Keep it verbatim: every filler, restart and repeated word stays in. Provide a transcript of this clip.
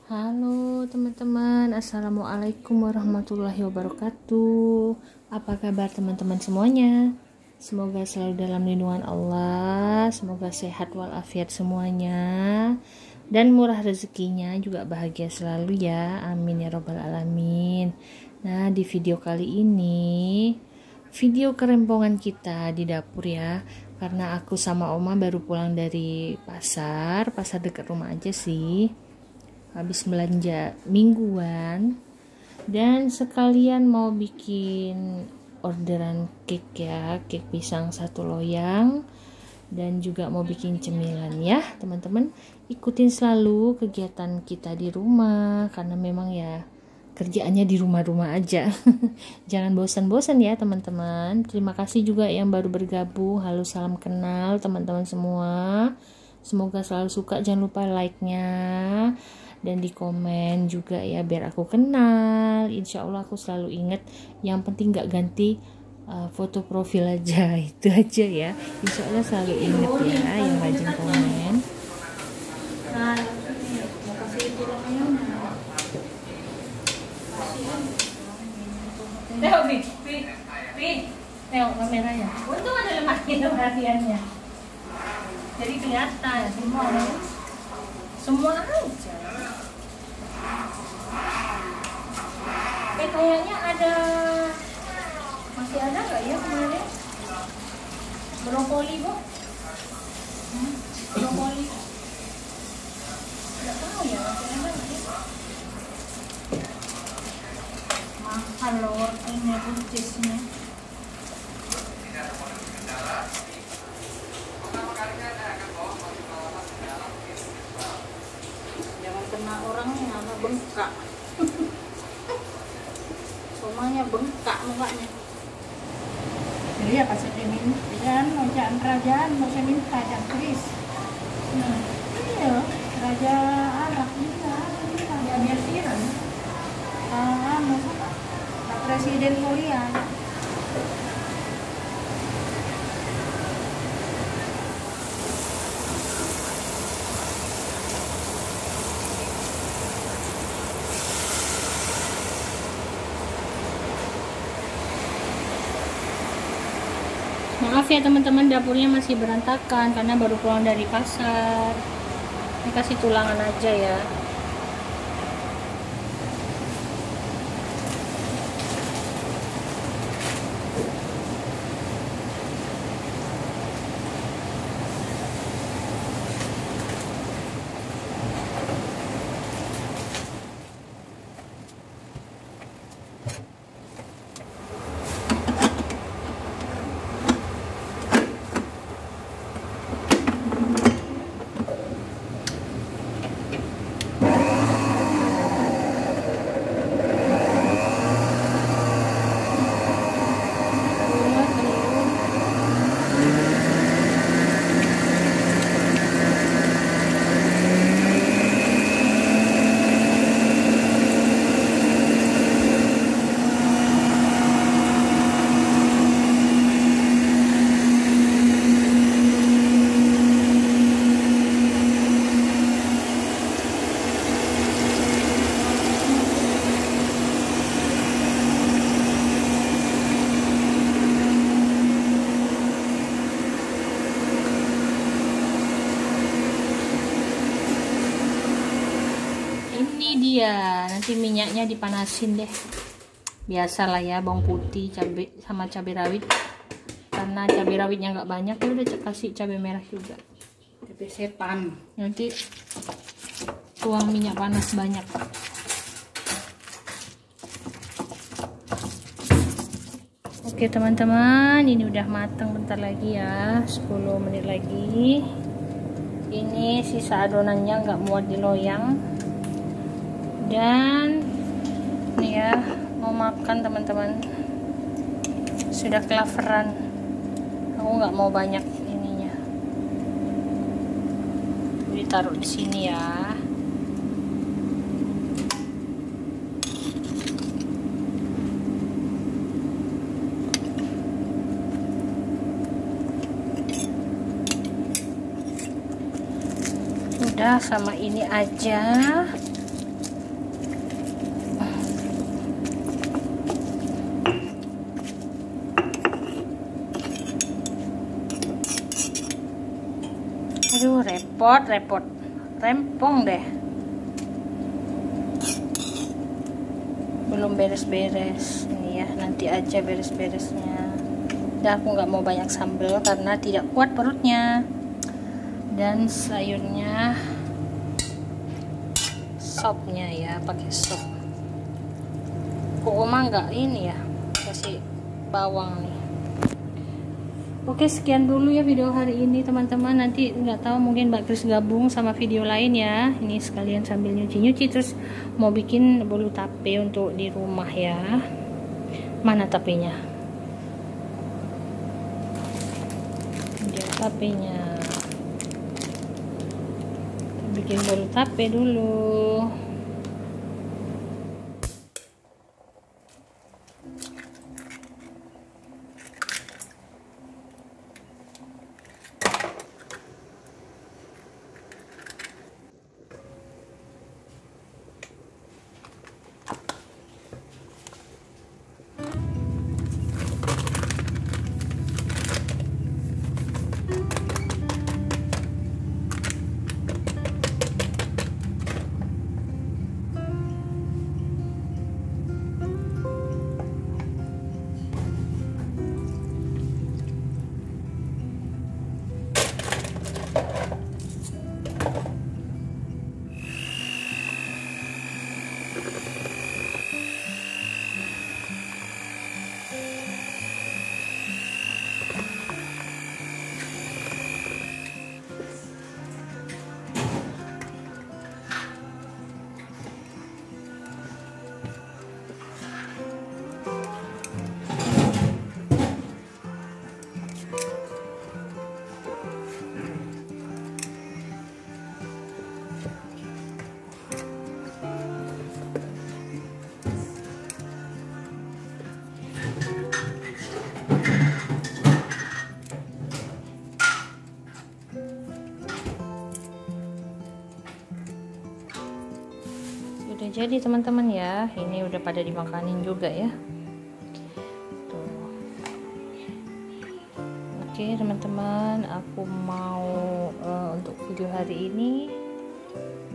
Halo teman-teman, assalamualaikum warahmatullahi wabarakatuh. Apa kabar teman-teman semuanya? Semoga selalu dalam lindungan Allah, semoga sehat walafiat semuanya, dan murah rezekinya juga bahagia selalu ya, amin ya robbal alamin. Nah, di video kali ini video kerempongan kita di dapur ya, karena aku sama Oma baru pulang dari pasar, pasar dekat rumah aja sih, habis belanja mingguan, dan sekalian mau bikin orderan cake ya, cake pisang satu loyang, dan juga mau bikin cemilan ya teman-teman. Ikutin selalu kegiatan kita di rumah karena memang ya kerjaannya di rumah-rumah aja. Jangan bosan-bosan ya teman-teman. Terima kasih juga yang baru bergabung. Halo, salam kenal teman-teman semua. Semoga selalu suka, jangan lupa like-nya dan di komen juga ya biar aku kenal. Insya Allah aku selalu inget. Yang penting gak ganti uh, foto profil aja, itu aja ya. Insya Allah selalu inget ya yang rajin komen. Tengok Pi, Pi, Pi, tengok kameranya. Untung ada lemari perhatiannya. Jadi kelihatan semua, semua aja. Eh kayaknya ada, masih ada nggak ya kemarin? Brokoli bu, hmm? Brokoli. Nggak tahu ya masih ada nggak ya? Mahal loh ini buncisnya. Jangan kena orangnya, apa bengkak. Semuanya bengkak mukanya. Jadi ya pas dimin, jangan mau jangan kerajaan mau saya minta jangan keris. Nah, iya raja Arab juga, ya biar siran. Ah, masa Pak Presiden Korea. Maaf ya teman-teman, dapurnya masih berantakan karena baru pulang dari pasar. Ini kasih tulangan aja ya. Ini dia, nanti minyaknya dipanasin deh. Biasalah ya, bawang putih, cabai sama cabai rawit. Karena cabai rawitnya nggak banyak, ya udah kasih cabai merah juga. Cabai setan. Nanti tuang minyak panas banyak. Oke teman-teman, ini udah matang, bentar lagi ya, sepuluh menit lagi. Ini sisa adonannya nggak muat di loyang. Dan nih ya, mau makan teman-teman, sudah kelaparan. Aku nggak mau banyak ininya, jadi taruh di sini ya. Udah sama ini aja. repot repot rempong deh, belum beres-beres ini ya, nanti aja beres-beresnya. Dan aku nggak mau banyak sambal karena tidak kuat perutnya. Dan sayurnya sopnya ya, pakai sop. Kok Oma nggak ini ya, kasih bawang nih. Oke, sekian dulu ya video hari ini teman-teman. Nanti nggak tahu mungkin Mbak Kris gabung sama video lain ya. Ini sekalian sambil nyuci-nyuci, terus mau bikin bolu tape untuk di rumah ya. Mana tapenya? Dia tapenya. Bikin bolu tape dulu. Udah jadi teman-teman ya, ini udah pada dimakanin juga ya. Tuh. Oke teman-teman, aku mau uh, untuk video hari ini